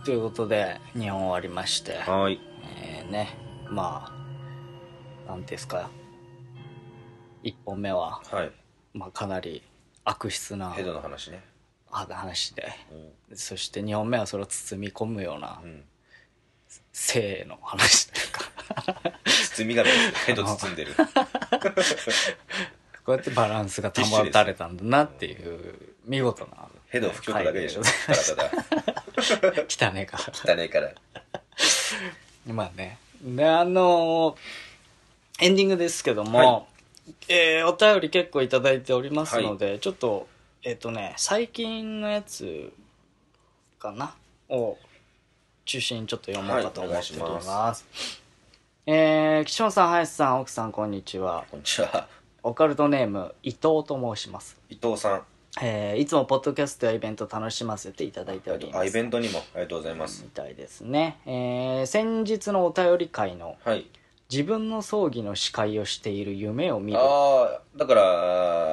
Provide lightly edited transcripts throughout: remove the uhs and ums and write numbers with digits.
ということで2本終わりまして、 はい。 ね、まあなんていうんですか、1本目は、 はい。 まあ、かなり悪質なヘドの話ね。 話で、 うん。 そして2本目はそれを包み込むようなうん。 性の話というか包み紙ですよ。ヘド包んでる。 こうやってバランスが保たれたんだなっていう見事なヘド吹き込むだけでしょ。ただただ。 汚ねえか汚ねえから。 まあね。で、エンディングですけども、 はお便り結構いただいておりますので、ちょっと、最近のやつかなを中心にちょっと読もうかと思っております。 はい、 岸本さん、林さん、奥さん、こんにちは。 こんにちは。 オカルトネーム、伊藤と申します。 伊藤さん。 いつもポッドキャストやイベント楽しませていただいております。 イベントにもありがとうございます。 みたいですね。先日のお便り会の、 はい。 自分の葬儀の司会をしている夢を見る。 ああ、だから、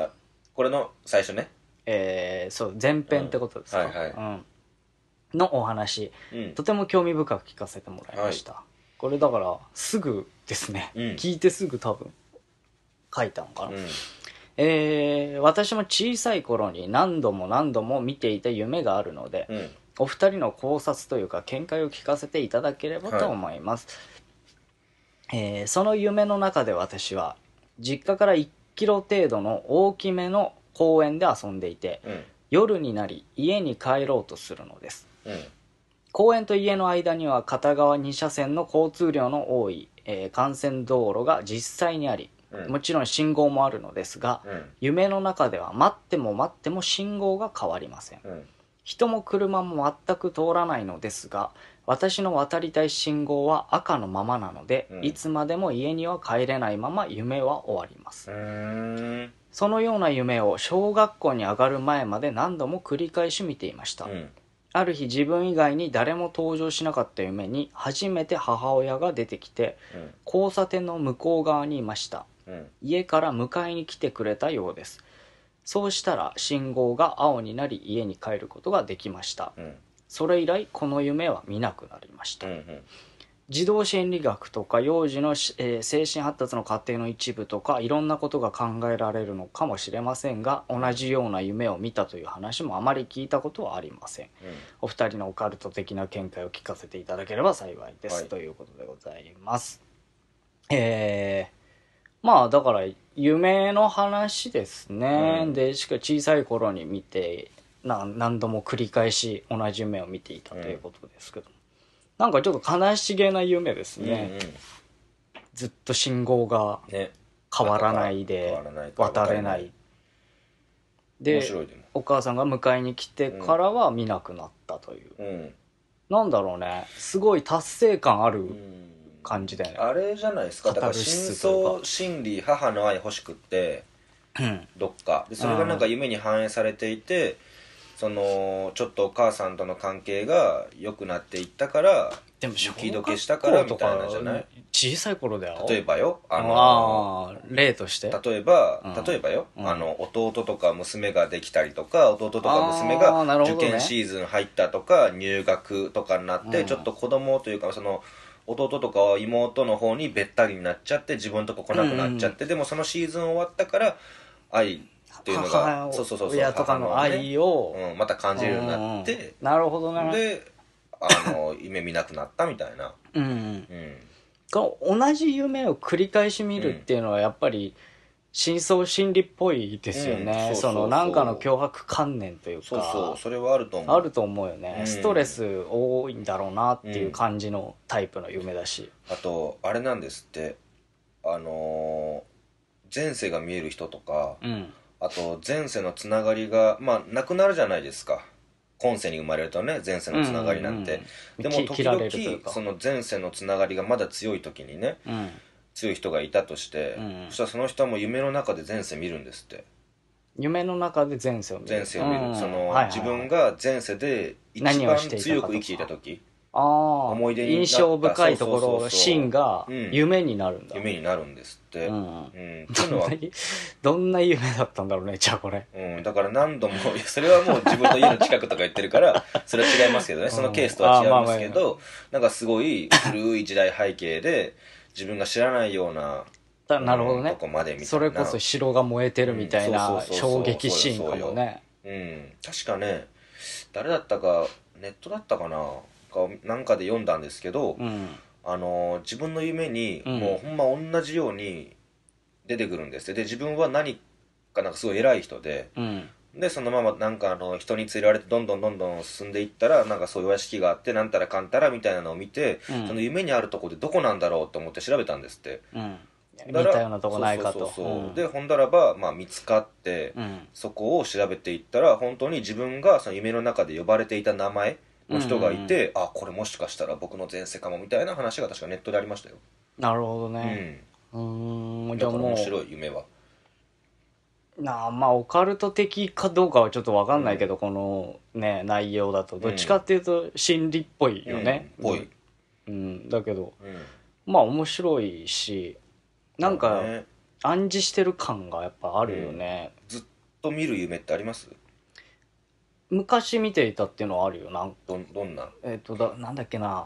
これの最初ね。 そう前編ってことですか、 はいはい。 のお話、とても興味深く聞かせてもらいました、これだからすぐですね、聞いてすぐ多分書いたのかな、私も小さい頃に何度も何度も見ていた夢があるので、お二人の考察というか見解を聞かせていただければと思います、その夢の中で私は実家から1キロ程度の大きめの公園で遊んでいて、夜になり家に帰ろうとするのです、公園と家の間には片側2車線の交通量の多い、幹線道路が実際にあり、もちろん信号もあるのですが、夢の中では待っても待っても信号が変わりません、人も車も全く通らないのですが、私の渡りたい信号は赤のままなので、いつまでも家には帰れないまま夢は終わります。そのような夢を小学校に上がる前まで何度も繰り返し見ていました、ある日自分以外に誰も登場しなかった夢に初めて母親が出てきて、交差点の向こう側にいました、家から迎えに来てくれたようです。そうしたら信号が青になり家に帰ることができました、それ以来この夢は見なくなりました、児童心理学とか幼児の、精神発達の過程の一部とかいろんなことが考えられるのかもしれませんが、同じような夢を見たという話もあまり聞いたことはありません、お二人のオカルト的な見解を聞かせていただければ幸いです、ということでございます。まあだから夢の話ですね、でしか小さい頃に見て何度も繰り返し同じ夢を見ていたということですけど、なんかちょっと悲しげな夢ですね、ずっと信号が変わらないで渡れないで、お母さんが迎えに来てからは見なくなったという、なんだろうね、すごい達成感ある感じだよね、 あれじゃないですか。だから深層心理、母の愛欲しくって、どっかでそれがなんか夢に反映されていて、そのちょっとお母さんとの関係が良くなっていったから、 でも雪解けしたからみたいなじゃない。 小さい頃だよ。 例えばよ、 例として例えばよ、弟とか娘ができたりとか、弟とか娘が受験シーズン入ったとか、入学とかになって、ちょっと子供というかその弟とかは妹の方にべったりになっちゃって、自分のとこ来なくなっちゃって、でもそのシーズン終わったから愛っていうのが、 親とかの愛を、 また感じるようになって、 なるほどね。 で夢見なくなったみたいな、 同じ夢を繰り返し見るっていうのはやっぱり深層心理っぽいですよね、そのなんかの強迫観念というか、 それはあると思う。 あると思うよね、ストレス多いんだろうなっていう感じのタイプの夢だし、 あとあれなんですって、前世が見える人とか、あと前世のつながりがなくなるじゃないですか、今世に生まれるとね、前世のつながりなんて、でも時々その前世のつながりがまだ強い時にね、強い人がいたとして、そしたらその人はもう夢の中で前世見るんですって。 夢の中で前世を見る、 その、自分が前世で一番強く生きていた時、 思い出になった印象深いところ、 そうそうそうそうシーンが夢になるんだ。 夢になるんですって、 どんな夢だったんだろうね、じゃあこれ。 だから何度も、それはもう自分の家の近くとか言ってるから、それは違いますけどね、そのケースとは違いますけど、なんかすごい古い時代背景で、自分が知らないような、 なるほどね。 とこまでみたいな。 それこそ城が燃えてるみたいな衝撃シーンかもね。 確かね、誰だったか、ネットだったかな、なんかで読んだんですけど、自分の夢にもうほんま同じように出てくるんですで、自分は何かなんかすごい偉い人で、でそのままなんか人に連れられてどんどん進んでいったら、なんかそういうお屋敷があってなんたらかんたらみたいなのを見て、その夢にあるとこでどこなんだろうと思って調べたんですって、 見たようなとこないかと。 でほんだらば、見つかって、そこを調べていったら本当に自分がその夢の中で呼ばれていた名前の人がいて、これもしかしたら僕の前世かもみたいな話が確かネットでありましたよ。 なるほどね。 じゃあもう面白い夢はオカルト的かどうかはちょっと分かんないけど、このね内容だとどっちかっていうと心理っぽいよね。 ぽい。 だけど、面白いし、なんか暗示してる感がやっぱあるよね。 ずっと見る夢ってあります？ 昔見ていたっていうのはあるよ。 どんな？ なんだっけな。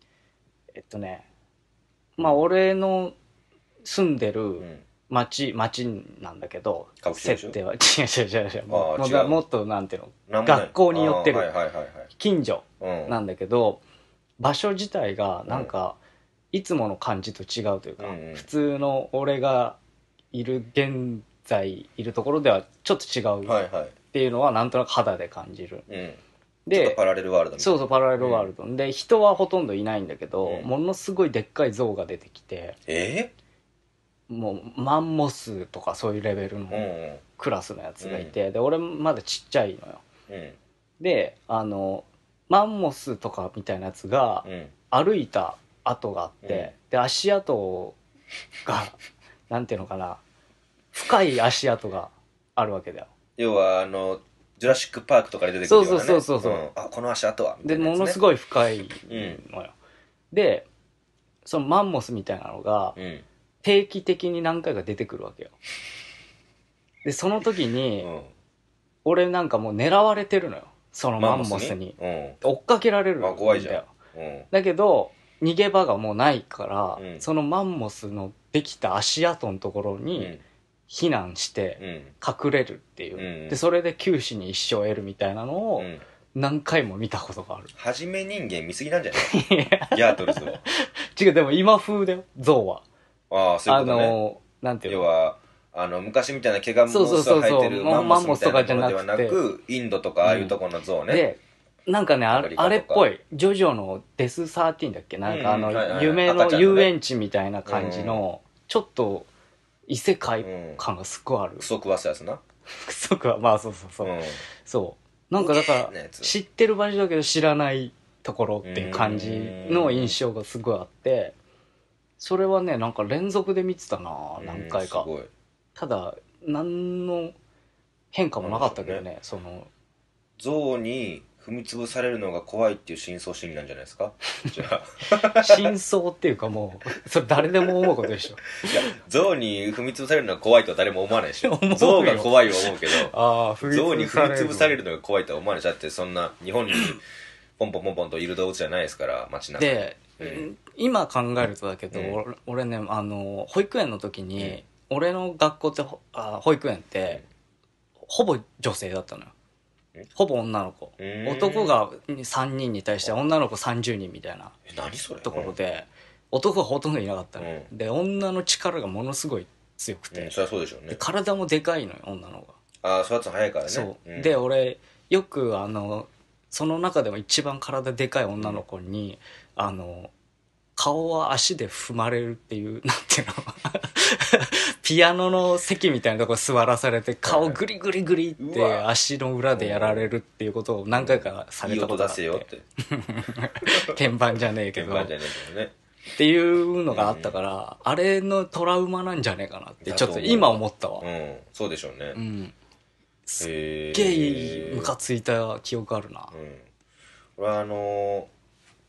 俺の住んでる町なんだけど、設定は違うもっとなんていうの、学校によってる近所なんだけど、場所自体がなんかいつもの感じと違うというか、普通の俺が現在いるところではちょっと違うっていうのはなんとなく肌で感じる。 で、ちょっとパラレルワールドみたいな。 そうパラレルワールドで、人はほとんどいないんだけど、ものすごいでっかい像が出てきて、もうマンモスとかそういうレベルのクラスのやつがいて、で俺まだちっちゃいのよ。でマンモスとかみたいなやつが歩いた跡があって、で足跡がなんていうのかな、深い足跡があるわけだよ。 要はジュラシックパークとかで出てくるようなね。 そう、 この足跡はみたいなやつね。 でものすごい深いのよ。でそのマンモスみたいなのが定期的に何回か出てくるわけよ。でその時に俺なんかもう狙われてるのよ、そのマンモスに。追っかけられるんだよ。 怖いじゃん。 だけど逃げ場がもうないから、そのマンモスのできた足跡のところに避難して隠れるっていう、でそれで九死に一生を得るみたいなのを何回も見たことがある。 はじめ人間見すぎなんじゃないギャートルズを。 違う、でも今風だよ、象は。 そういうことね。 なんていうの、 要は昔みたいな毛がものすごい生えてるマンモスみたいなものではなく、インドとかああいうところの象ね。 でなんかね、あれっぽい、ジョジョのデス13だっけ、なんか夢の遊園地みたいな感じのちょっと異世界感がすっごいある。 クソ食わすやつな。 クソ食わ、そうなんかだから知ってる場所だけど知らないところっていう感じの印象がすごいあって、それはねなんか連続で見てたな、何回か。ただ何の変化もなかったけどね。その象に踏み潰されるのが怖いっていう深層心理なんじゃないですか。じゃあ深層っていうか、もうそれ誰でも思うことでしょ。 いや、象に踏み潰されるのが怖いとは誰も思わないでしょ。象が怖いは思うけど、象に踏み潰されるのが怖いとは思わないでしょ。だってそんな日本にポンポンといる動物じゃないですから、街中で、今考えるとだけど、俺ね保育園の時に、俺の学校って保育園ってほぼ女性だったのよ。ほぼ女の子。男が3人に対して女の子30人みたいなところで、男がほとんどいなかったのよ。で女の力がものすごい強くて、 そりゃそうでしょうね。 体もでかいのよ、女の子が。 育つの早いからね。 そう、で俺よくその中でも一番体でかい女の子に顔は足で踏まれるっていう、なんていうのピアノの席みたいなとこ座らされて顔グリグリグリって足の裏でやられるっていうことを何回かされたことがあって、いい音出せよって鍵盤じゃねえけどっていうのがあったから、あれのトラウマなんじゃねえかなってちょっと今思ったわ。 そうでしょうね。 すっげえムカついた記憶あるな。 俺は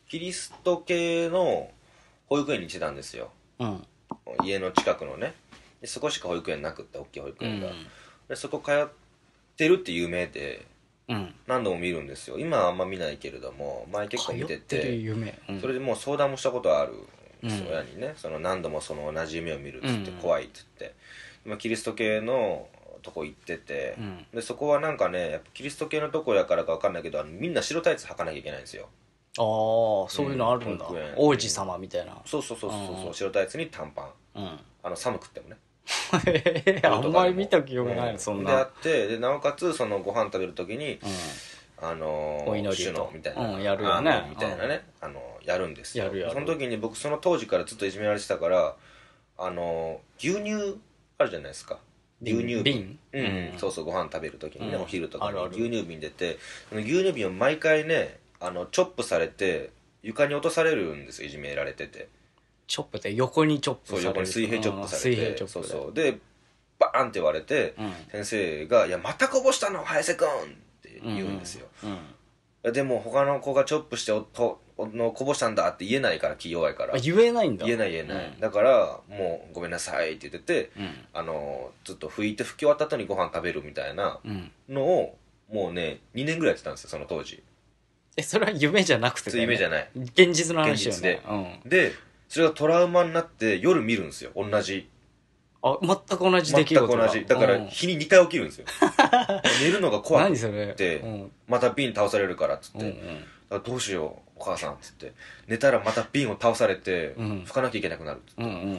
キリスト系の保育園に行ってたんですよ、家の近くのね。でそこしか保育園なくって、大きい保育園が、でそこ通ってるって有名で、何度も見るんですよ。今はあんま見ないけれども前結構見てて、それでもう相談もしたことあるんですよ、親にね。その何度もその同じ夢を見るっつって怖いっつって、今キリスト系のとこ行ってて、でそこはなんかね、やっぱキリスト系のとこやからか分かんないけど、みんな白タイツ履かなきゃいけないんですよ。 ああ、そういうのあるんだ、王子様みたいな。 そう、白タイツに短パン、寒くってもねあんまり見た記憶ないの、そんな。 であって、でなおかつそのご飯食べる時に、 お祈り主のみたいな、 やるよね、 みたいなね、やるんですよ。 やるその時に僕その当時からずっといじめられてたから、牛乳あるじゃないですか、牛乳瓶、そうそう、ご飯食べる時にね、お昼とかに牛乳瓶出て、その牛乳瓶を毎回ね、チョップされて床に落とされるんですよ、いじめられてて。 チョップって横にチョップされる。 そう、横に水平チョップされて、そうでバーンって言われて、先生が「いやまたこぼしたの早瀬くん」って言うんですよ、でも他の子がチョップしてこぼしたんだって言えないから、気弱いから。 言えないんだ。 言えない、だからもうごめんなさいって言ってて、ずっと拭いて拭き終わった後にご飯食べるみたいなのをもうね2年ぐらいやってたんですよ、その当時。 それは夢じゃなくて、 夢じゃない、 現実の話よね。 でそれがトラウマになって夜見るんですよ、同じ。 全く同じ出来事が。 全く同じ。だから日に2回起きるんですよ寝るのが怖くて、また瓶倒されるからっつって、どうしようお母さんっつって、寝たらまた瓶を倒されて拭かなきゃいけなくなるっつって、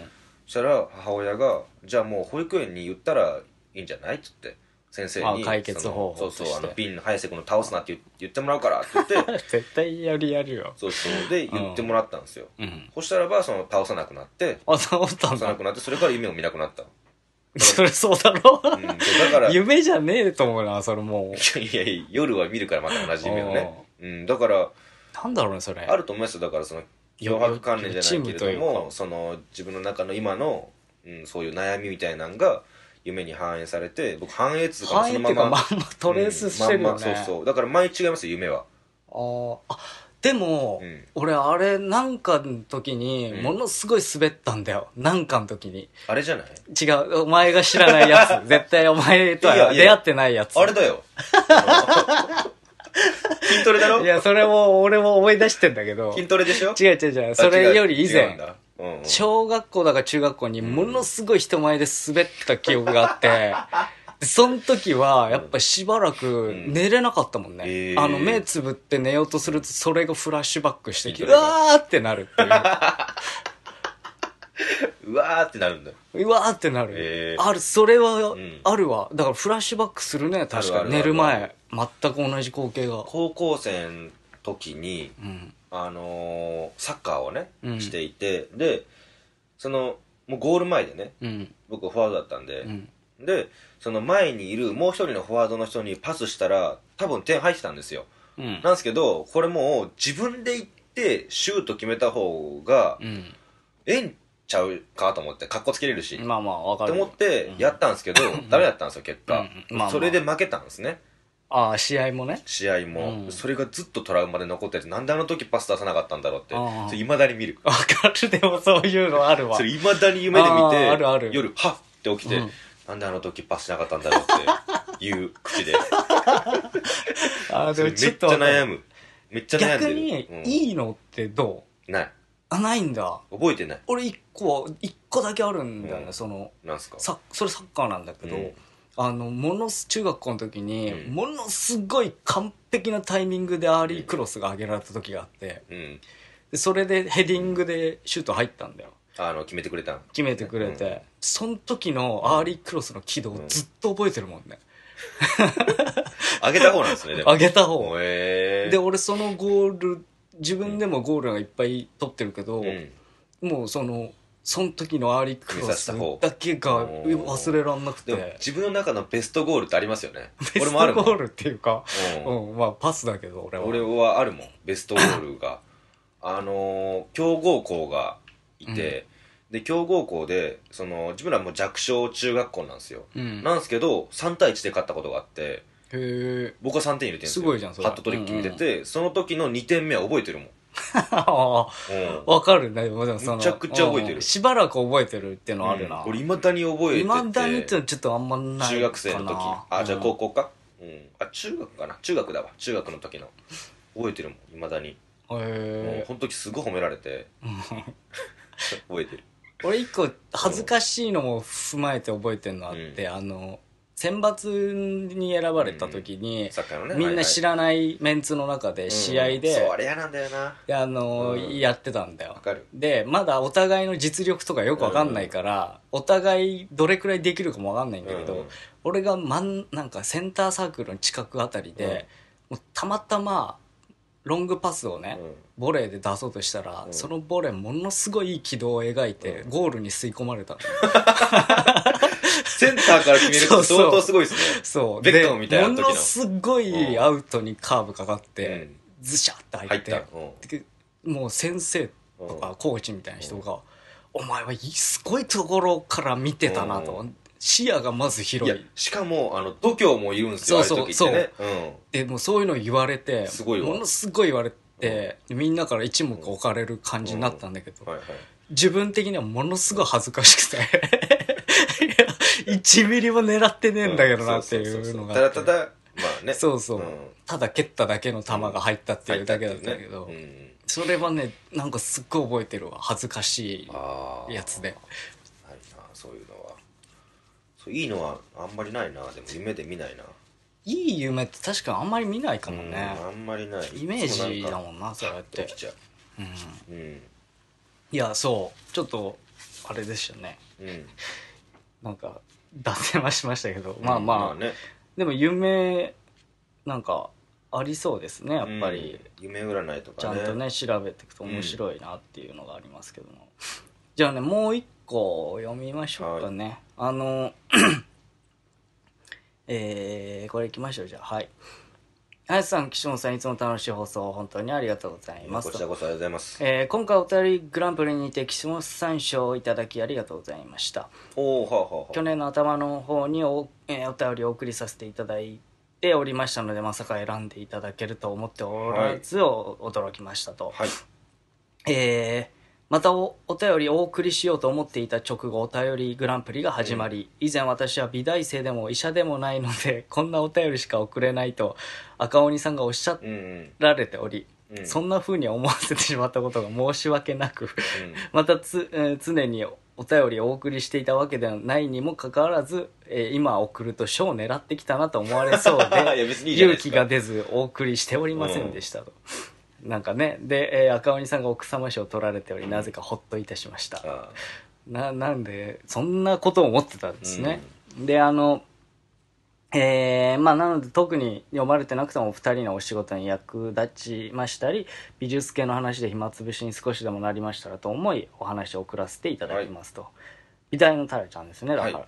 そしたら母親が「じゃあもう保育園に言ったらいいんじゃない?」っつって、先生に解決方法として、 そう瓶の早瀬君の倒すなって言ってもらうからって言って絶対やるよ。 そうで言ってもらったんですよ、そしたらばその倒さなくなって、 倒さなくなって、それから夢を見なくなった。 それそうだろ、だから夢じゃねえと思うな、それもう。 いや夜は見るからまた同じ夢をね、だからなんだろうね、それあると思いますよ。だからその脅迫観念じゃないけれども、その自分の中の今の、そういう悩みみたいなのが夢に反映されて、僕反映痛がそのままトレースしてるよね、 そうだから毎日違いますよ、夢は。 でも、俺あれなんかの時にものすごい滑ったんだよ、なんかの時に。 あれじゃない？ 違う、お前が知らないやつ絶対お前とは出会ってないやつ。 あれだよ筋トレだろ。 いや、それも俺も思い出してんだけど。 筋トレでしょ。 違う、それより以前、小学校だか中学校にものすごい人前で滑った記憶があってその時はやっぱしばらく寝れなかったもんね、目つぶって寝ようとするとそれがフラッシュバックしてきて、うわーってなるっていううわーってなるんだ。 うわーってなる、それはあるわ。だからフラッシュバックするね、確かに。寝る前全く同じ光景が。 高校生の時に、サッカーをね、していて、でそのもうゴール前でね、僕フォワードだったんで、でその前にいるもう一人のフォワードの人にパスしたら多分点入ってたんですよ、なんですけど、これもう自分で行ってシュート決めた方がえんちゃうかと思って、かっこつけれるし、 まあわかるって思ってやったんですけど、ダメだったんですよ結果、それで負けたんですね。 試合もね。 試合も、それがずっとトラウマで残ってて、なんであの時パス出さなかったんだろうって、それ未だに見る。 わかる、でもそういうのあるわ。 それ未だに夢で見て、 夜はっって起きて、なんであの時パスしなかったんだろうっていう口で。 でもちょっとめっちゃ悩む。めっちゃ悩んでる。 逆に、いいのってどう？ない。 ないんだ。 覚えてない。 俺一個だけあるんだよね、その。 なんすか？ それサッカーなんだけど、中学校の時に、ものすごい完璧なタイミングでアーリークロスが上げられた時があって、でそれでヘディングでシュート入ったんだよ。 決めてくれた。 決めてくれて、その時のアーリークロスの軌道をずっと覚えてるもんね。 上げた方なんですね、でも。 上げた方。で、俺そのゴール、自分でもゴールがいっぱい取ってるけど、もうその時のアーリークロスだけが忘れらんなくて。 でも自分の中のベストゴールってありますよね。 ベストゴールっていうか、まあパスだけど俺はあるもん、ベストゴールが。強豪校がいて、で強豪校で自分らもう弱小中学校なんですよ、なんですけど3対1で勝ったことがあって、僕は3点入れてるんですよ。 すごいじゃんそれ。 ハットトリック決めてて、その時の2点目は覚えてるもん。 わかるね。でもそのめちゃくちゃ覚えてる。 しばらく覚えてるっていうのはあるな。 俺未だに覚えてて。 未だにってのはちょっとあんまないかな。 中学生の時。じゃあ高校か。中学かな。中学だわ。中学の時の。覚えてるもん、未だに。へこの時すごい褒められて。覚えてる。 俺一個恥ずかしいのも踏まえて覚えてるのあって、選抜に選ばれた時に、みんな知らないメンツの中で試合で、 そう、あれ嫌なんだよな。 やってたんだよ。 わかる。 で、まだお互いの実力とかよくわかんないから、お互いどれくらいできるかもわかんないんだけど、俺がなんかセンターサークルの近くあたりで、もうたまたま、ロングパスをね、ボレーで出そうとしたら、そのボレーものすごいいい軌道を描いて、ゴールに吸い込まれたの。 センターから決めるって相当すごいですね。 そう。 ベッカムみたいな時の。 ものすごいアウトにカーブかかって、ズシャッて入って、もう先生とかコーチみたいな人が、お前はすごいところから見てたなと。視野がまず広い。 しかも、度胸もいるんですよ、 そうそう。で、もうそういうの言われて、ものすごい言われて、みんなから一目置かれる感じになったんだけど、自分的にはものすごい恥ずかしくて、1ミリも狙ってねえんだけどなっていうのが。 ただただ、まあね。 そうそう。ただ蹴っただけの球が入ったっていうだけだったけど、それはね、なんかすっごい覚えてるわ。恥ずかしいやつで。 ないな、そういうのは。いいのはあんまりないな。でも夢で見ないな。 いい夢って確かにあんまり見ないかもね。 あんまりない。 イメージだもんな、そうやって。 起きちゃう。 いや、そう。ちょっと、あれでしたね。なんか、脱線はしましたけど、まあ、でも夢、なんか、ありそうですね、やっぱり。 夢占いとかね。ちゃんとね、調べていくと面白いなっていうのがありますけども。じゃあね、もう一個読みましょうかね。これいきましょう、じゃあ。はい。林さん、岸本さん、いつも楽しい放送本当にありがとうございます。 こちらこそありがとうございます。 今回お便りグランプリにて岸本さん賞をいただきありがとうございました。去年の頭の方にお便りを送りさせていただいておりましたので、まさか選んでいただけると思っておらず、驚きましたと。 はい。 またお便りをお送りしようと思っていた直後、お便りグランプリが始まり、以前私は美大生でも医者でもないので、こんなお便りしか送れないと赤鬼さんがおっしゃられており、そんな風に思わせてしまったことが申し訳なく、また常にお便りをお送りしていたわけではないにもかかわらず、今送ると賞を狙ってきたなと思われそうで、勇気が出ずお送りしておりませんでしたと。なんかね、で、赤鬼さんが奥様賞を取られており、なぜかほっといたしました。なんで、そんなことを思ってたんですね。で、なので特に読まれてなくてもお二人のお仕事に役立ちましたり、美術系の話で暇つぶしに少しでもなりましたらと思い、お話を送らせていただきますと。美大のタラちゃんですね、だから。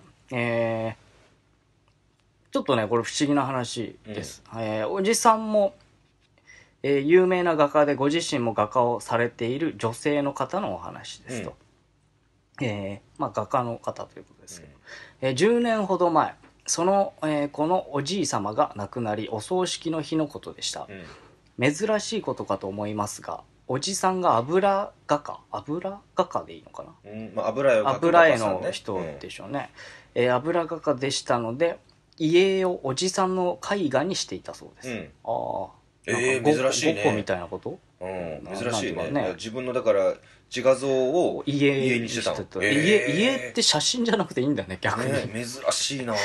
ちょっとね、これ不思議な話です。おじさんも、有名な画家でご自身も画家をされている女性の方のお話ですと。画家の方ということですけど、10年ほど前、このおじい様が亡くなり、お葬式の日のことでした。珍しいことかと思いますが、おじさんが油画家でいいのかな、 油絵の人でしょうね。油画家でしたので、遺影をおじさんの絵画にしていたそうです。 珍しいね。 ゴッホみたいなこと？ 珍しいね。自分のだから自画像を家にしてたの。 家って写真じゃなくていいんだね、逆に。 珍しいな。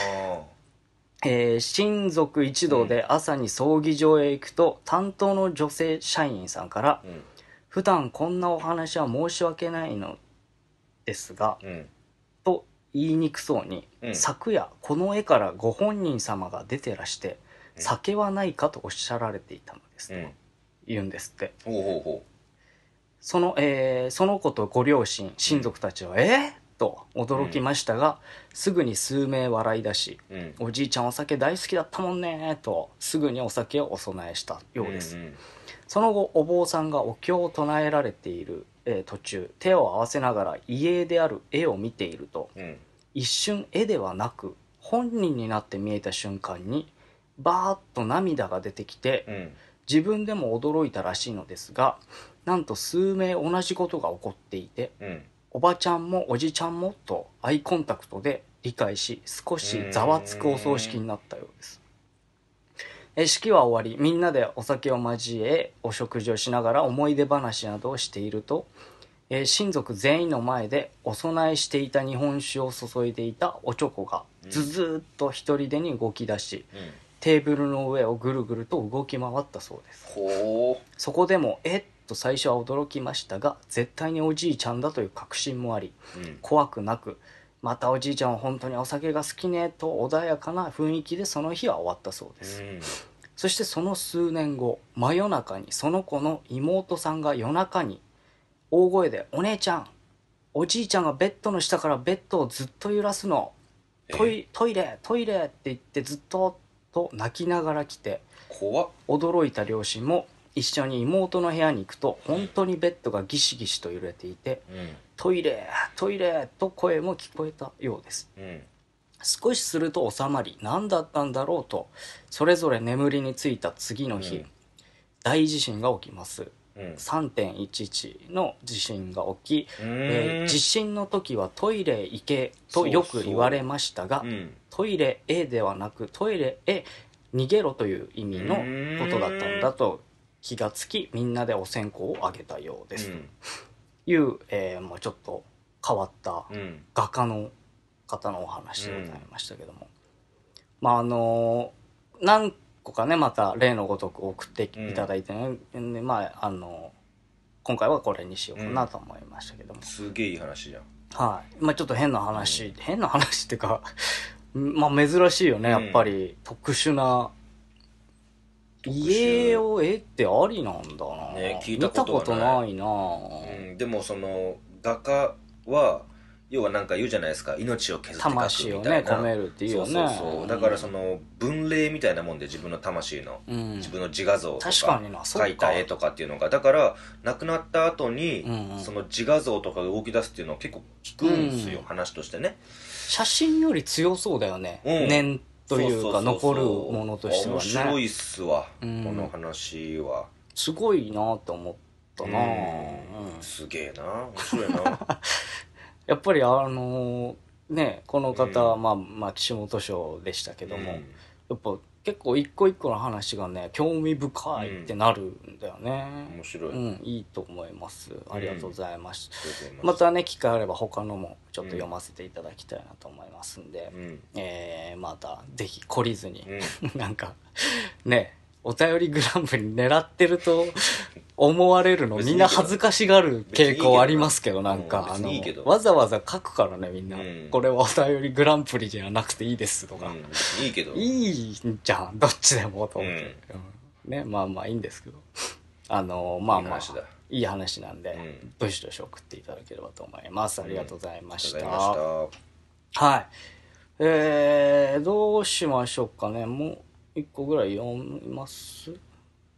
親族一同で朝に葬儀場へ行くと、担当の女性社員さんから、普段こんなお話は申し訳ないのですが、と言いにくそうに、昨夜この絵からご本人様が出てらして、酒はないかとおっしゃられていたのですと言うんですって。その子とご両親、親族たちはと驚きましたが、すぐに数名笑い出し、おじいちゃんお酒大好きだったもんねとすぐにお酒をお供えしたようです。その後お坊さんがお経を唱えられている、途中手を合わせながら遺影である絵を見ていると、一瞬絵ではなく本人になって見えた瞬間にバーッと涙が出てきて、自分でも驚いたらしいのですが、 なんと数名同じことが起こっていて、おばちゃんもおじちゃんもとアイコンタクトで理解し、少しざわつくお葬式になったようです。式は終わり、みんなでお酒を交えお食事をしながら思い出話などをしていると、親族全員の前でお供えしていた日本酒を注いでいたおちょこがずずっと一人でに動き出し、テーブルの上をぐるぐると動き回ったそうです。そこでもと最初は驚きましたが、絶対におじいちゃんだという確信もあり、怖くなく、またおじいちゃんは本当にお酒が好きねと穏やかな雰囲気でその日は終わったそうです。そしてその数年後、真夜中にその子の妹さんが夜中に大声で、お姉ちゃん、おじいちゃんがベッドの下からベッドをずっと揺らすの、トイレトイレって言ってずっとと泣きながら来て、驚いた両親も一緒に妹の部屋に行くと、本当にベッドがギシギシと揺れていて、トイレトイレと声も聞こえたようです。少しすると収まり、何だったんだろうとそれぞれ眠りについた次の日、大地震が起きます。3.11 の地震が起き、地震の時はトイレ行けとよく言われましたが、トイレへではなくトイレへ逃げろという意味のことだったんだと気がつき、みんなでお線香をあげたようです、という、ちょっと変わった画家の方のお話でございましたけども、何個かねまた例のごとく送っていただいてね、今回はこれにしようかなと思いましたけども、 すげえいい話じゃん。 はい、ちょっと変な話っていうか珍しいよね、やっぱり特殊な家をってありなんだな、 ね、聞いたことないな、 でもその画家は要はなんか言うじゃないですか、命を削って描くみたいな、 魂をね込めるっていうよね。 そうだからその分霊みたいなもんで、自分の魂の、自分の自画像とか描いた絵とかっていうのが、だから亡くなった後に、その自画像とかが動き出すっていうのは結構聞くんですよ、話としてね。 写真より強そうだよね、念というか残るものとしてはね。 面白いっすわ、この話はすごいなって思ったな、 すげえな、面白いなやっぱりね、この方、岸本賞でしたけども、やっぱ結構一個一個の話がね興味深いってなるんだよね、 面白い、 いいと思います。ありがとうございます、またね機会あれば他のもちょっと読ませていただきたいなと思いますんで、またぜひ懲りずに、なんかねお便りグランプリ狙ってると思われるのみんな恥ずかしがる傾向ありますけど、なんかわざわざ書くからねみんな、これはお便りグランプリじゃなくていいですとか、 いいけどいいじゃんどっちでもと思って、ね、いいんですけどいい話なんで、どしどし送っていただければと思います。ありがとうございました。はい、どうしましょうかね。もう1個ぐらい読みます？ も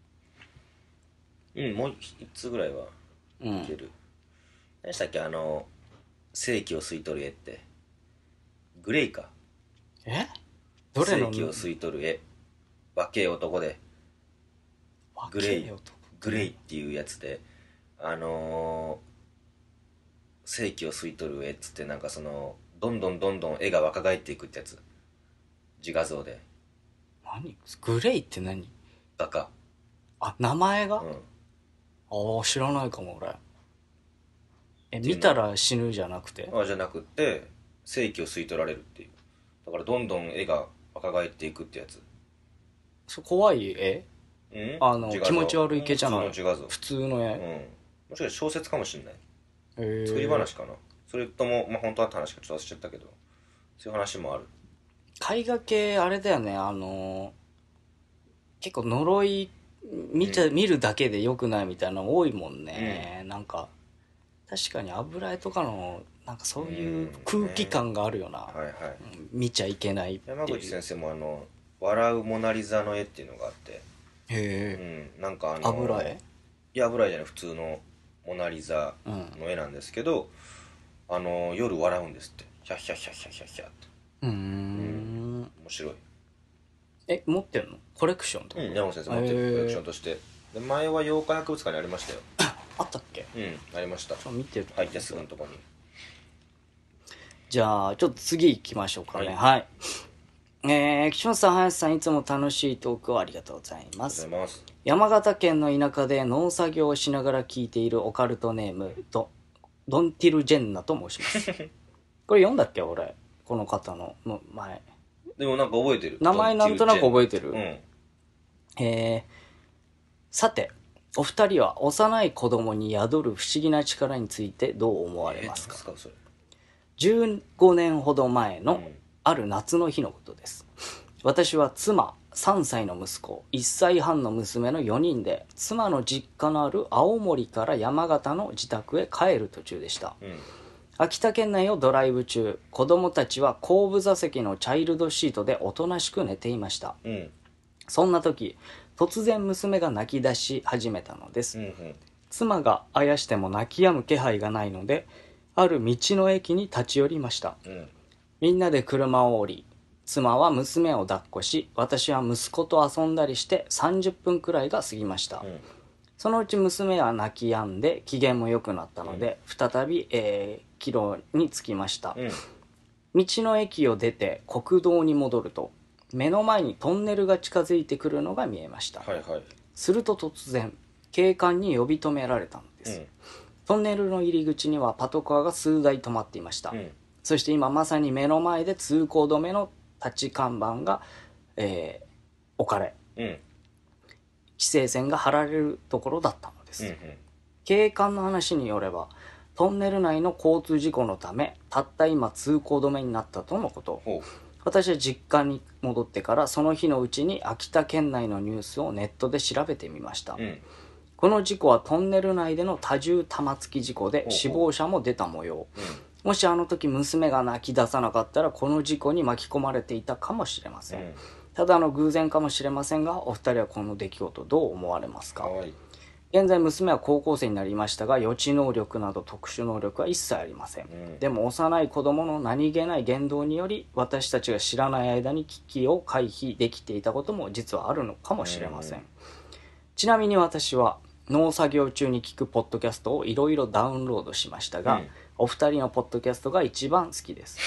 う1つぐらいはいける。何でしたっけ、世紀を吸い取る絵って。グレイか。 どれの世紀を吸い取る絵。若え男で。グレイっていうやつで、世紀を吸い取る絵っつって、なんかその、どんどん絵が若返っていくってやつ。自画像で。 グレイって何？ 画家。 名前が？知らないかも俺。見たら死ぬじゃなくて？ じゃなくて、生気を吸い取られるっていう。だからどんどん絵が若返っていくってやつ。 怖い絵？気持ち悪い系じゃない？普通の絵。 もしかして小説かもしんない。作り話かな。それとも本当は話かちょっと忘れちゃったけど、そういう話もある。 絵画系あれだよね、結構呪い見るだけでよくないみたいなの多いもんね、なんか確かに油絵とかのなんかそういう空気感があるよな、見ちゃいけないっていう。 山口先生も笑うモナリザの絵っていうのがあって、なんか油絵？ いや油絵じゃない、普通のモナリザの絵なんですけど、夜笑うんですって、ヒャッヒャッヒャッヒャッヒャッヒャッって。面白い。 持ってるの？コレクションとか？ 山本先生持ってる、コレクションとして。で前は妖怪博物館にありましたよ。 あったっけ？ ありました。 見てる。 入ってすぐのとこに。 じゃあちょっと次行きましょうかね。はい。岸本さん、林さん、いつも楽しいトークをありがとうございます。山形県の田舎で農作業をしながら聞いているオカルトネームドンティルジェンナと申しますこれ読んだっけ俺、この方の前。 でもなんか覚えてる。 名前なんとなく覚えてる。さて、お二人は幼い子供に宿る不思議な力についてどう思われますか？15年ほど前のある夏の日のことです。私は妻、3歳の息子、1歳半の娘の4人で妻の実家のある青森から山形の自宅へ帰る途中でした。秋田県内をドライブ中、子供たちは後部座席のチャイルドシートでおとなしく寝ていました。そんな時、突然娘が泣き出し始めたのです。妻があやしても泣き止む気配がないので、ある道の駅に立ち寄りました。みんなで車を降り、妻は娘を抱っこし、私は息子と遊んだりして30分くらいが過ぎました。そのうち娘は泣き止んで機嫌も良くなったので、再び、帰路に着きました。道の駅を出て国道に戻ると、目の前にトンネルが近づいてくるのが見えました。すると突然、警官に呼び止められたのです。トンネルの入り口にはパトカーが数台止まっていました。そして今まさに目の前で通行止めの立ち看板が、置かれ、規制線が張られるところだったのです。警官の話によれば、トンネル内の交通事故のためたった今通行止めになったとのこと。私は実家に戻ってからその日のうちに秋田県内のニュースをネットで調べてみました。この事故はトンネル内での多重玉突き事故で死亡者も出た模様。もしあの時娘が泣き出さなかったらこの事故に巻き込まれていたかもしれません。ただの偶然かもしれませんが、お二人はこの出来事どう思われますか？現在娘は高校生になりましたが、予知能力など特殊能力は一切ありません。でも幼い子供の何気ない言動により、私たちが知らない間に危機を回避できていたことも実はあるのかもしれません。ちなみに私は農作業中に聞くポッドキャストをいろいろダウンロードしましたが、お二人のポッドキャストが一番好きです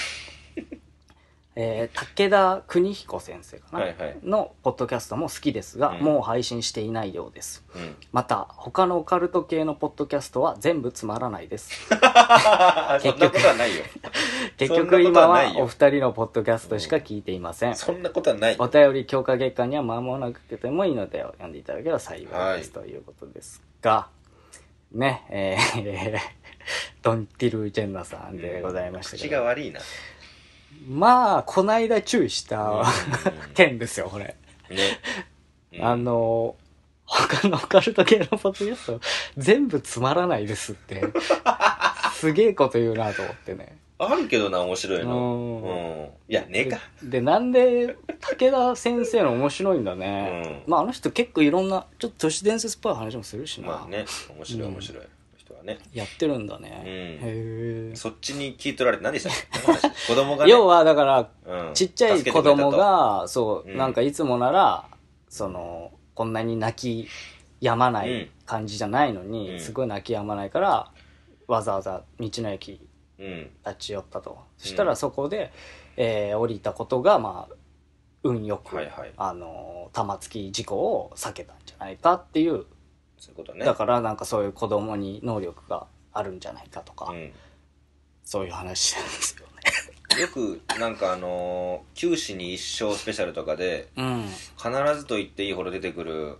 武田邦彦先生かな、のポッドキャストも好きですが、もう配信していないようです。また他のオカルト系のポッドキャストは全部つまらないです結局はないよ結局今はお二人のポッドキャストしか聞いていません。 そんなことはない。 お便り強化月間には間もなくてもいいので読んでいただければ幸いです、ということですがね、ドンティル・ジェンナさんでございましたけど、 口が悪いな。 まあこないだ注意した件ですよこれね。他のオカルト系のポッドキャスト全部つまらないですってすげえこと言うなと思ってね。 あるけどな面白いの。いやねえか。 でなんで武田先生の面白いんだね。まああの人結構いろんなちょっと都市伝説っぽい話もするしな。 まあね、面白い面白い。ね、 やってるんだね。へえ。 そっちに聞い取られて何でしたっけ子供がね。 要はだから、ちっちゃい子供がそう、なんかいつもならこんなに泣き止まない感じじゃないのに、すごい泣き止まないからわざわざ道の駅立ち寄ったと。そしたらそこで、降りたことがまあ運よく、玉突き事故を避けたんじゃないかっていう。 そういうことね。 だからなんかそういう子供に能力があるんじゃないかとか、そういう話なんですよねよくなんか九死に一生スペシャルとかで、必ずと言っていいほど出てくる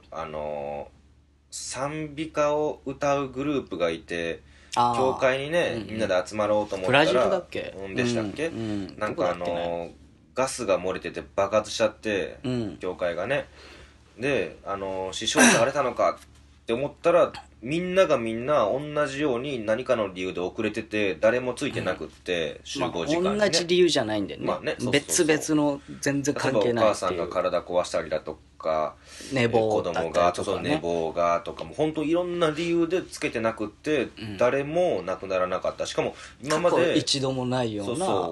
賛美歌を歌うグループがいて、教会にね、みんなで集まろうと思ったら、 ブラジルだっけ、 でしたっけ、なんかガスが漏れてて爆発しちゃって、教会がね、で死傷者が出たのかって思ったら、みんながみんな同じように何かの理由で遅れてて誰もついてなくって、集合時間にね、 同じ理由じゃないんだよね、別々の全然関係ないっていう。 お母さんが体壊したりだとか、 寝坊だったりとか、子供が寝坊がとかも本当いろんな理由でつけてなくって、誰も亡くならなかった。しかも今まで過去一度もないような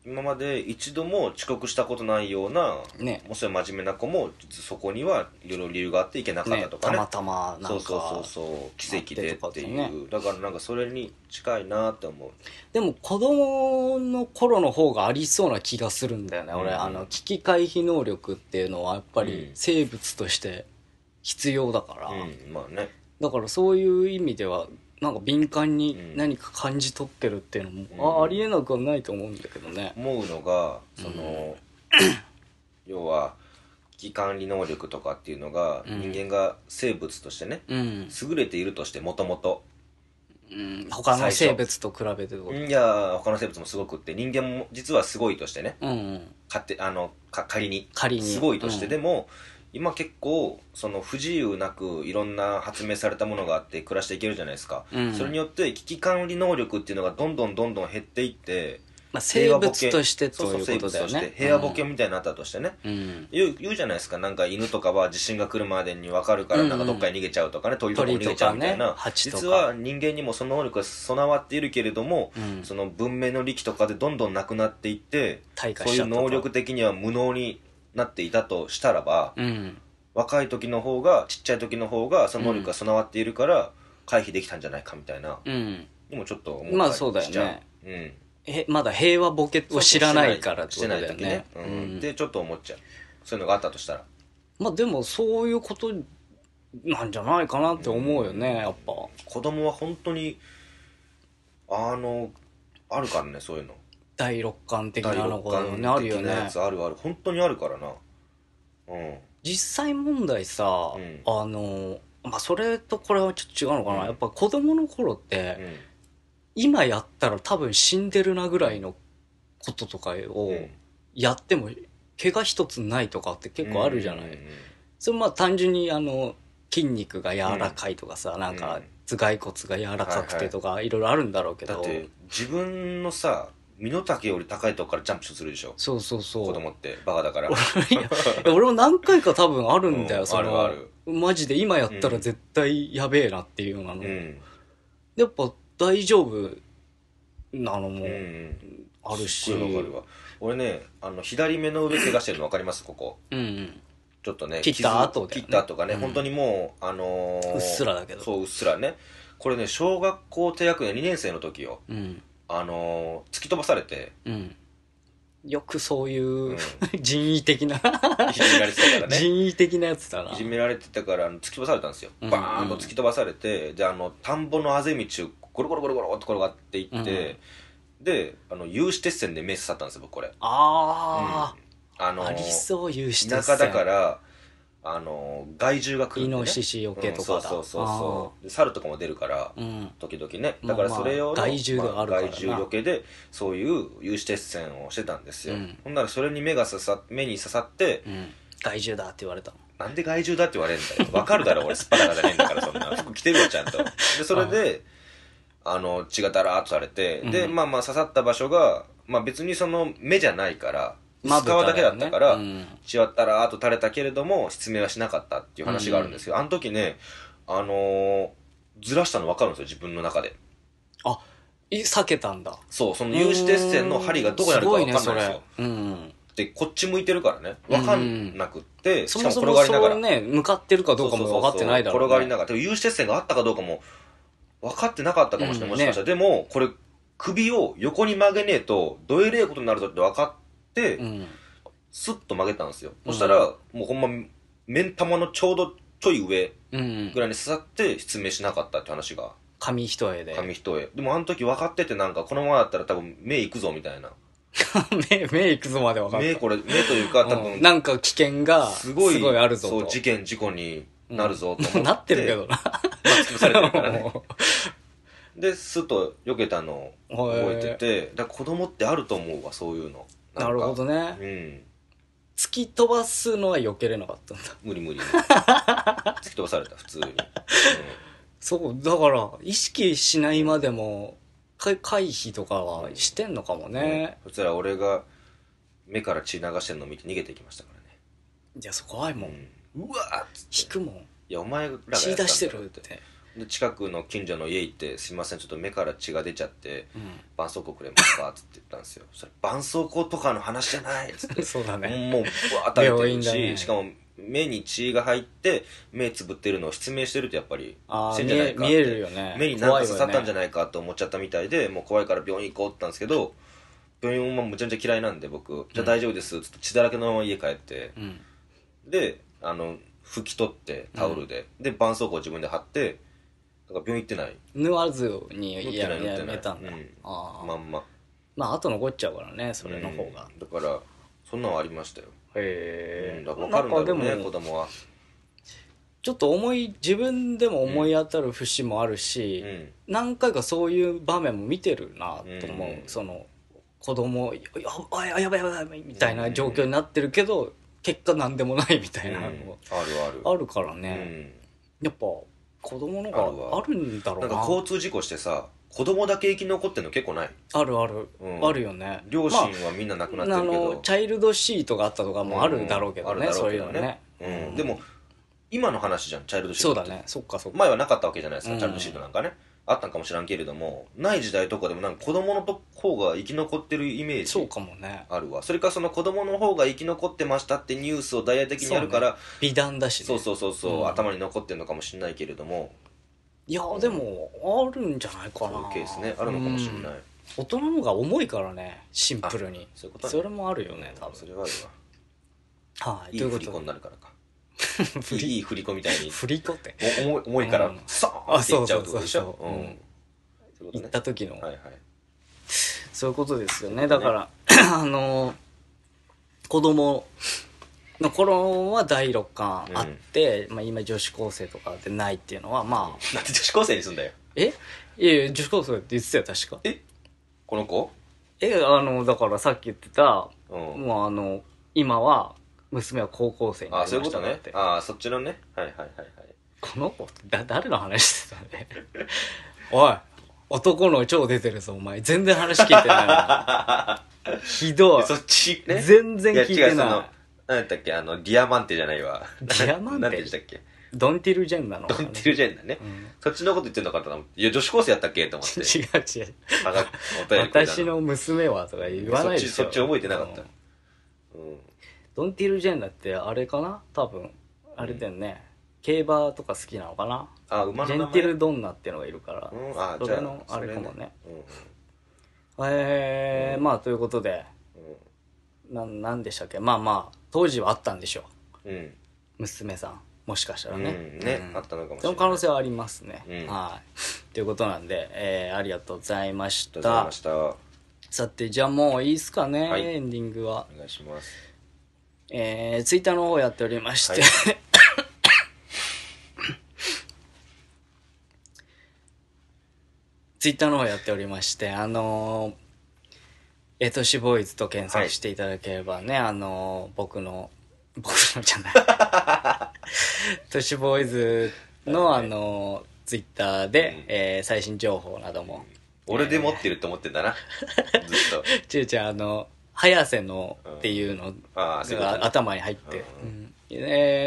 今まで一度も遅刻したことないような、 ね、 もし真面目な子もそこにはいろいろ理由があって行けなかったとかね、 たまたまなんかそう奇跡でっていう、だからなんかそれに近いなって思う。 でも子供の頃の方がありそうな気がするんだよね、俺危機回避能力っていうのはやっぱり生物として必要だから、 まあね、 だからそういう意味ではなんか敏感に何か感じ取ってるっていうのも、ありえなくはないと思うんだけどね。 思うのがその、要は危機管理能力とかっていうのが、人間が生物としてね、優れているとしてもともと他の生物と比べてどう？ いや他の生物もすごくって、人間も実はすごいとしてね、仮にすごいとして、でも今結構その不自由なくいろんな発明されたものがあって暮らしていけるじゃないですか、それによって危機管理能力っていうのがどんどん減っていって、 生物としてということだよね。 平和ボケみたいになったとしてね、言うじゃないですか、なんか犬とかは地震が来るまでに分かるからなんかどっかに逃げちゃうとかね、鳥とかも逃げちゃうみたいな、実は人間にもその能力が備わっているけれども、その文明の利器とかでどんどんなくなっていって、そういう能力的には無能になっていたとしたらば、若い時の方がちっちゃい時の方がその能力が備わっているから回避できたんじゃないかみたいな、でもちょっと思ったりしちゃう。 そうだよね、まだ平和ボケを知らないからってことだよね。 でちょっと思っちゃう、そういうのがあったとしたら。 まあでもそういうことなんじゃないかなって思うよね、やっぱ子供は本当にあるからね、そういうの第六感的なのがね、あるよね。 ある本当にあるからな。 実際問題さ、まあそれとこれはちょっと違うのかな、やっぱ子供の頃って、今やったら多分死んでるなぐらいのこととかをやっても怪我一つないとかって結構あるじゃない、それまあ単純に筋肉が柔らかいとかさ、なんか頭蓋骨が柔らかくてとかいろいろあるんだろうけど、 だって自分のさ身の丈より高いとこからジャンプするでしょ。 そう子供ってバカだから俺も何回か多分あるんだよ、 あるマジで今やったら絶対やべえなっていうの、やっぱ大丈夫なのもあるし、 わかるわ。俺ね左目の上怪我してるの分かります？ここちょっとね、 切った後がね、本当にもううっすらだけど、 そううっすらね、これね小学校低学年2年生の時よ、突き飛ばされて、 よくそういう人為的な、 いじめられてたからね、 人為的なやつだな。 いじめられてたから突き飛ばされたんですよ、バーンと突き飛ばされて、で田んぼのあぜ道をゴロゴロゴロゴロって転がっていって、で有刺鉄線で目刺さったんですよ僕これ。ありそう、有刺鉄線。 田舎だから害獣が来るんでね、 イノシシよけとかだ、 そう猿とかも出るから、時々ね、だからそれ用の害獣であるからな、 害獣よけでそういう有刺鉄線をしてたんですよ、ほんならそれに目に刺さって、 害獣だって言われたの。 なんで害獣だって言われるんだよ、分かるだろ俺すっぱだかじゃねえんだから、そんな服着てるわちゃんと。でそれで血がだらーっとされて、でまあ刺さった場所が、別にその目じゃないから薄皮だけだったから、血はだらーっと垂れたけれども失明はしなかったっていう話があるんですけど、あの時ねずらしたの分かるんですよ自分の中で。 避けたんだ。 そう、その有刺鉄線の針がどこにあるか分かんないんですよ。でこっち向いてるからね分かんなくって、しかも転がりながら、 ね、向かってるかどうかも分かってないだろうね。 転がりながら、でも有刺鉄線があったかどうかも分かってなかったかもしれない、もしかしたら。でもこれ首を横に曲げねえとどえれえことになるぞって分かって、スッと曲げたんですよ。そしたらもうほんま目ん玉のちょうどちょい上ぐらいに刺さって失明しなかったって話が。 紙一重で。 でもあの時分かってて、なんかこのままだったら多分目いくぞみたいな目いくぞまで分かった。 目というか多分なんか危険がすごいあるぞと。 そう事故になるぞと思って、 なってるけどな潰されてるからねでスッと避けたのを覚えてて、だから子供ってあると思うわそういうの。 なるほどね。突き飛ばすのは避けれなかったんだ。 無理突き飛ばされた普通に、 そうだから意識しないまでも回避とかはしてんのかもね、 そしたら俺が目から血流してんのを見て逃げていきましたからね。 いやそこ怖いもん、 うわっつって引くもん。 いやお前らが血出してるって。 で近くの近所の家行って「すいませんちょっと目から血が出ちゃって絆創膏くれますか?」っつって言ったんですよ。それ絆創膏とかの話じゃないっつってそうだね、 もうぶわー垂れてるし、 ね、 しかも目に血が入って目つぶってるのを失明してるとやっぱりしてんじゃないかって、 見えるよね、 目に何か刺さったんじゃないかと思っちゃったみたいで、もう怖いから病院行こうって言ったんですけど、病院もむちゃむちゃ嫌いなんで僕、じゃあ大丈夫ですっつって血だらけのまま家帰って、で拭き取ってタオルで、で絆創膏を自分で貼って、だから病院行ってない、 縫わずにやめたんだ、 まんま、 まああと残っちゃうからね、それの方が、 だからそんなのありましたよ。 へえ、 だから分かるんだろうね、子供は。 ちょっと自分でも思い当たる節もあるし、何回かそういう場面も見てるなと思う、その子供やばいみたいな状況になってるけど、結果なんでもないみたいなのもあるからね、やっぱ子供の方があるんだろうな。 なんか交通事故してさ、子供だけ生き残ってんの結構ない？ ある、あるよね。 両親はみんな亡くなってるけど、 チャイルドシートがあったとかもあるだろうけどね、そういうのね。 でも今の話じゃん、チャイルドシートって。 そうだね、そっかそっか。 前はなかったわけじゃないですか、チャイルドシートなんかね。あったんかもしらんけれども、ない時代とかでもなんか子供の方が生き残ってるイメージ、 そうかもね、 あるわ。それからその子供の方が生き残ってましたってニュースを大々的にやるから、 美談だしね。 そう頭に残ってるのかもしれないけれども、 いやでもあるんじゃないかな。 そういうケースね、あるのかもしれない。 大人の方が重いからね、シンプルに。そういうことね。それもあるよね、多分。 それはあるわ。はい、 いい振り子になるからか。いい振り子みたいに。 振り子って。 重いから、さーっていっちゃうってことでしょ。 行った時の。 はいはい。 そういうことですよね。だから、子供の頃は第六感あって、今女子高生とかでないっていうのは、まあ。 なんで女子高生にすんだよ。 いや女子高生って言ってたよ、確か。 この子？ だからさっき言ってた、もう今は、娘は高校生になりましたって。 そういうことね。そっちのね。はい。 この子誰の話してたんでおい、男の超出てるぞお前、全然話聞いてないひどい。 そっちね、 全然聞いてない。 何やったっけ、ディアマンテじゃないわ。 ディアマンテ何でしたっけ、 ドンティルジェンナの。 ドンティルジェンナね、そっちのこと言ってんのかと思って、いや女子高生やったっけと思って違う私の娘はとか言わないでしょ。 そっち覚えてなかった。 ドンティルジェンナってあれかな、多分あれだよね、競馬とか好きなのかな。 馬の名前、 ジェンティルドンナっていうのがいるから、それのあれかもね。まあということで、なんでしたっけ、まあ当時はあったんでしょう、娘さん、もしかしたらね、 あったのかもしれない。 その可能性はありますね。ということなんで、ありがとうございました。さてじゃあもういいっすかね、エンディングは。 お願いします。 ツイッターの方やっておりまして、ツイッターの方やっておりまして、都市ボーイズと検索していただければね、僕のじゃない都市ボーイズの、ツイッターで、最新情報なども、 俺で持ってると思ってんだなずっと違う早瀬のっていうのが頭に入って、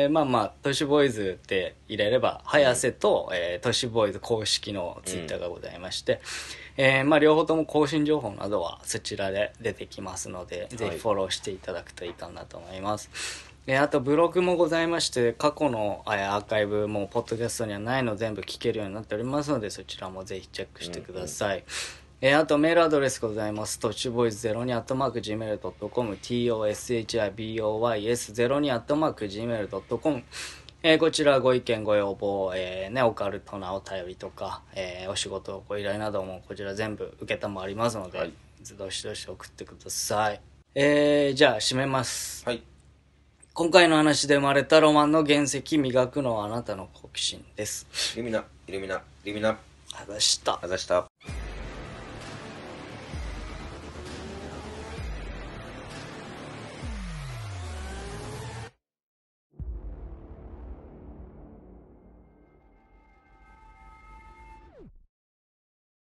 まあ都市ボーイズって入れれば早瀬と、都市ボーイズ公式のツイッターがございまして、両方とも更新情報などはそちらで出てきますので、ぜひフォローしていただくといいかなと思います。あとブログもございまして、過去のアーカイブもポッドキャストにはないの全部聞けるようになっておりますので、そちらもぜひチェックしてください。あとメールアドレスございます。トッシュボーイズ02@gmail.com、toshiboys02@gmail.com、こちらご意見ご要望、オカルトなお便りとか、お仕事ご依頼などもこちら全部受けたまわりますので、どしどし送ってください。じゃあ締めます。今回の話で生まれたロマンの原石、磨くのはあなたの好奇心です。 イルミナ。 あざした。